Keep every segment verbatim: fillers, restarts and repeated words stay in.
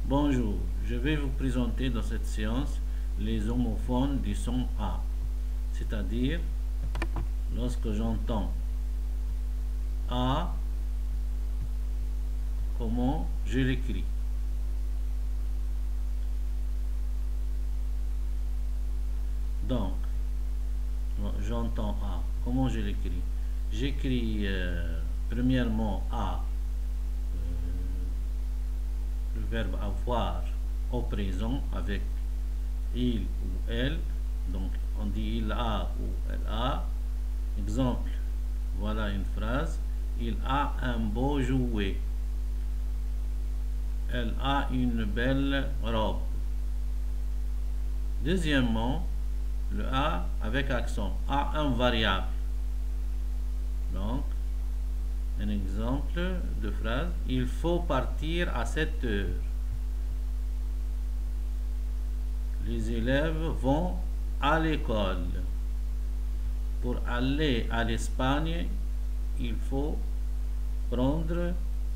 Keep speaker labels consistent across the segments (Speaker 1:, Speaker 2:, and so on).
Speaker 1: Bonjour, je vais vous présenter dans cette séance les homophones du son A, c'est-à-dire lorsque j'entends A, comment je l'écris. Donc, j'entends A, comment je l'écris? J'écris euh, premièrement A, euh, le verbe avoir au présent avec il ou elle, donc on dit il a ou elle a. Exemple, voilà une phrase: il a un beau jouet, elle a une belle robe. Deuxièmement, le a avec accent, a un variable. Donc, un exemple de phrase: il faut partir à sept heures. Les élèves vont à l'école. Pour aller à l'Espagne, il faut prendre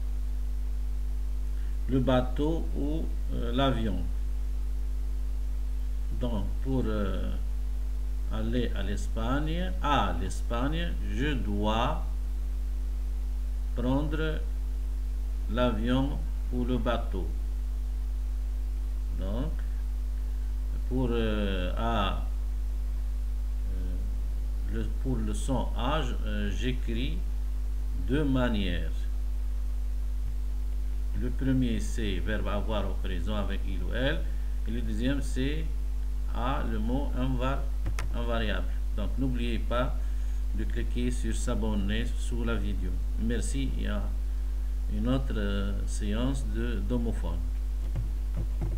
Speaker 1: le bateau ou euh, l'avion. Donc, pour euh, aller à l'Espagne, à l'Espagne, je dois prendre l'avion ou le bateau. Donc, pour euh, A, euh, le, pour le son A, euh, j'écris deux manières. Le premier, c'est verbe avoir au présent avec il ou elle, et le deuxième, c'est A, le mot invar, invariable. Donc, n'oubliez pas de cliquer sur s'abonner sous la vidéo. Merci. Il y a une autre euh, séance de d'homophone.